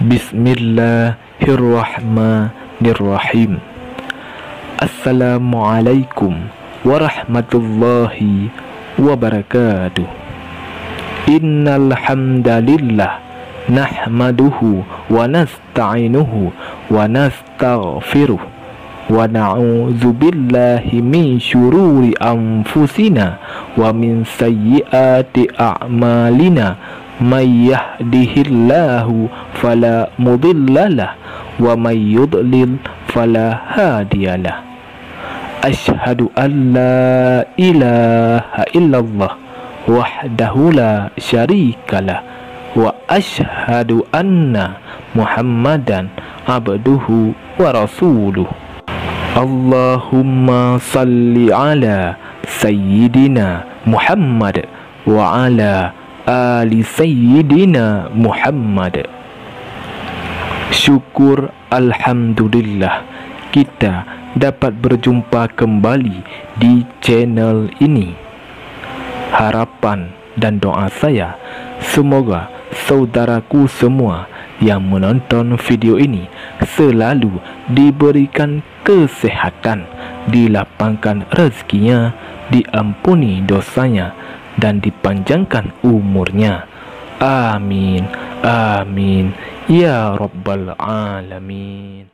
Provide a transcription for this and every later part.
Bismillahirrahmanirrahim. Assalamualaikum warahmatullahi wabarakatuh. Innal hamdalillah nahmaduhu wa nasta'inuhu wa nastaghfiruh wa na'udzu billahi min syururi anfusina wa min sayyiati a'malina. May yahdihillahu fala mudhillalah wa may yudlil fala hadiyalah. Asyhadu an la ilaha illallah wahdahu la syarikalah wa asyhadu anna Muhammadan abduhu wa rasuluh. Allahumma salli ala sayyidina Muhammad wa ala ali sayyidina Muhammad. Syukur alhamdulillah kita dapat berjumpa kembali di channel ini. Harapan dan doa saya, semoga saudaraku semua yang menonton video ini selalu diberikan kesehatan, dilapangkan rezekinya, diampuni dosanya, dan dipanjangkan umurnya. Amin, amin, ya rabbal alamin.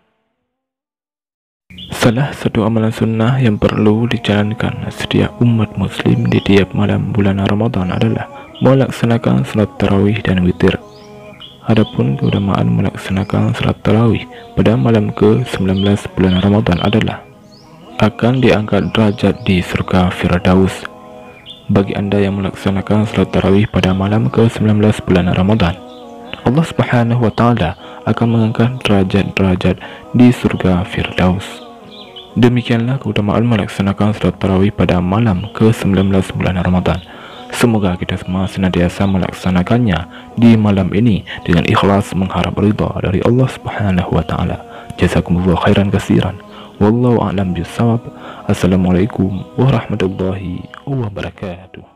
Salah satu amalan sunnah yang perlu dijalankan setiap umat muslim di tiap malam bulan Ramadan adalah melaksanakan salat tarawih dan witir. Adapun keutamaan melaksanakan salat tarawih pada malam ke-19 bulan Ramadan adalah akan diangkat derajat di surga Firdaus. Bagi anda yang melaksanakan salat tarawih pada malam ke-19 bulan Ramadan, Allah Subhanahu wa Ta'ala akan mengangkat derajat-derajat di surga Firdaus. Demikianlah keutamaan melaksanakan salat tarawih pada malam ke-19 bulan Ramadan. Semoga kita semua senantiasa melaksanakannya di malam ini dengan ikhlas mengharap ridha dari Allah Subhanahu wa Ta'ala. Jazakumullah khairan katsiran. Wallahu a'lam bishawab. Assalamualaikum warahmatullahi wabarakatuh.